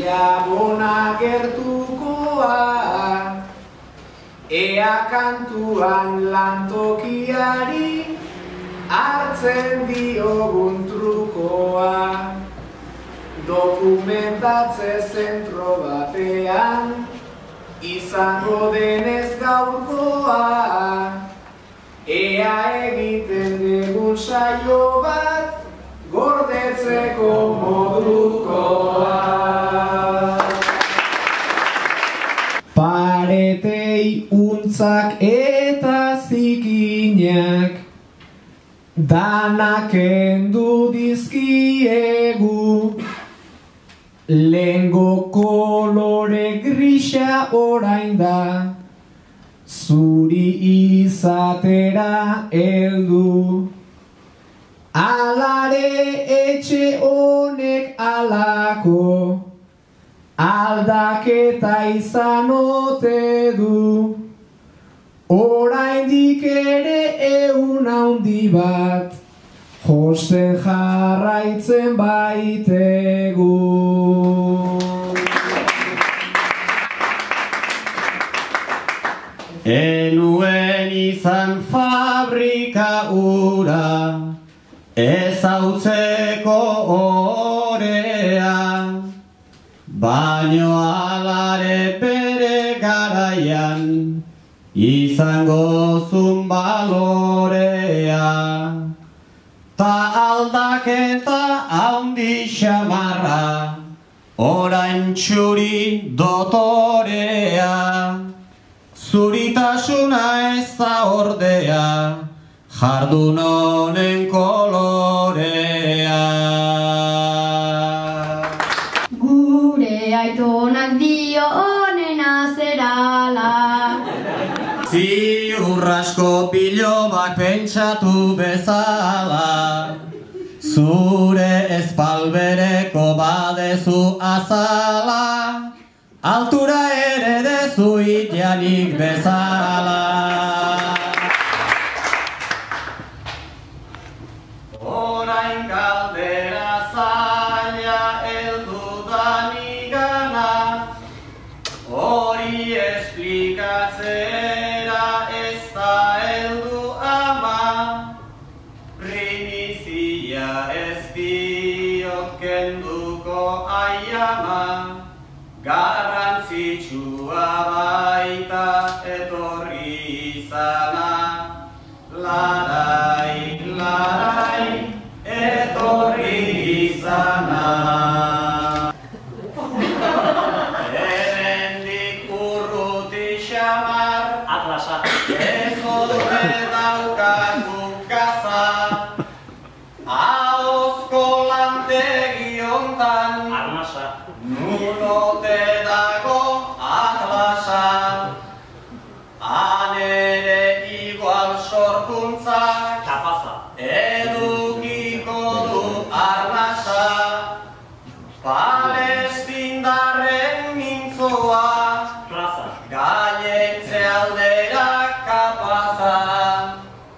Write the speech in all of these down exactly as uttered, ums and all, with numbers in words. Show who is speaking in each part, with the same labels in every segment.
Speaker 1: Iabona gertukoa, ea kantuan lantokiari hartzen diogun trukoa. Dokumentatze zentro batean izango denez gaurkoa, ea egiten dugun saio bat gordetzeko modukoa. Paretei untzak eta zikinak danak kendu dizkiegu, lehengo kolore grisa orain da zuri izatera heldu. Alare etxe honek alako aldaketa izan ote du, oraindik ere ehun handi bat josten jarraitzen baitegu.
Speaker 2: Enuen izan fabrika ura, ezautzeko orea, baino alare bere garaian izango zun balorea. Ta aldaketa handi xamarra, orain txuri dotorea, zuritasuna ez da ordea, jardun honen kolorea.
Speaker 3: Gure aitonak dio honena zerala,
Speaker 2: ziur asko bilobak pentsatu bezala, zure espalbereko badezu azala, altura ere dezu itianik bezala. Orain galdera zaila heldu da nigana, hori esplikatzera ez da heldu ama, primizia ez diot kenduko aiama, garrantzitsua baita etorri izana, larai, larai, etorri izana. Hemendik urruti xamar, atlasa, ez ote daukagu gaza, ahozko lantegi hontan, arnasa, nulote dago atlasa, anere igual sorkuntzak, kapasa, edukiko du arnasa, palestindarren mintzoa, plaza, gainetze aldera kapaza,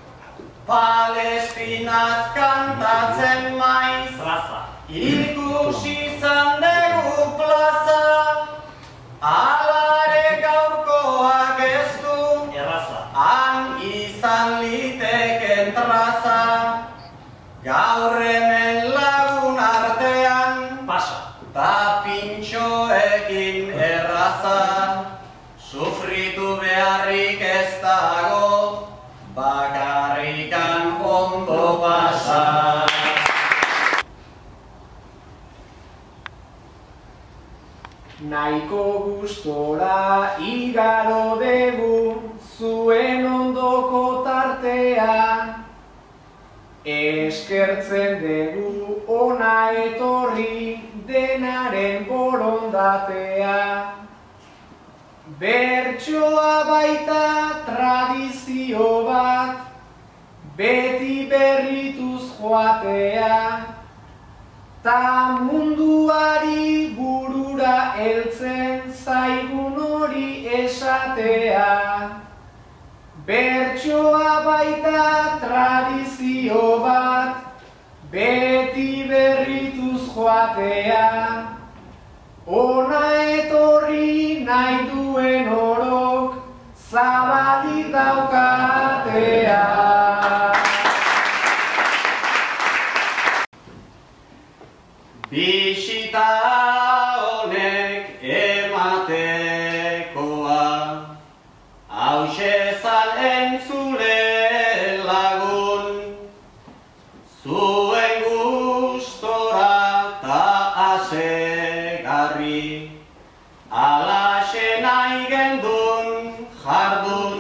Speaker 2: palestinaz kantatzen maiz, plaza, ikusi izan dugu plaza, alare gaurkoak ez du, erraza, han izan liteken traza, gaur hemen lagun artean, pasa, ta pintxoekin erraza, sufritu beharrik ez dago, bakarrikan ondo pasa.
Speaker 1: Nahiko gustora igaro dugu zuen ondoko tartea, eskertzen dugu ona etorri denaren borondatea. Bertsoa baita tradizio bat, beti berrituz joatea, ta munduari burura heltzen zaigun hori esatea. Bertsoa baita tradizio bat, beti berrituz joatea, ona etorri nahi duen orok, zabalik daukatea.
Speaker 2: Bisita honek ematekoa, hauxe zan entzule lagun, zuen gustora ta asegarri, alaxe nahi gendun jardun,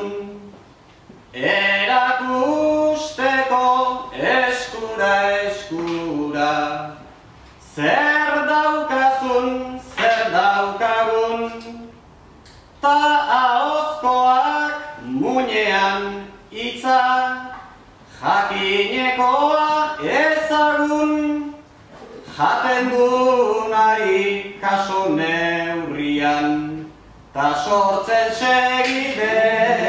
Speaker 2: erakusteko eskura eskura, zer daukazun, zer daukagun, ta ahozkoak muinean itza, jakinekoa ezagun, jaten dunari kaso neurrian, ta sortzen segide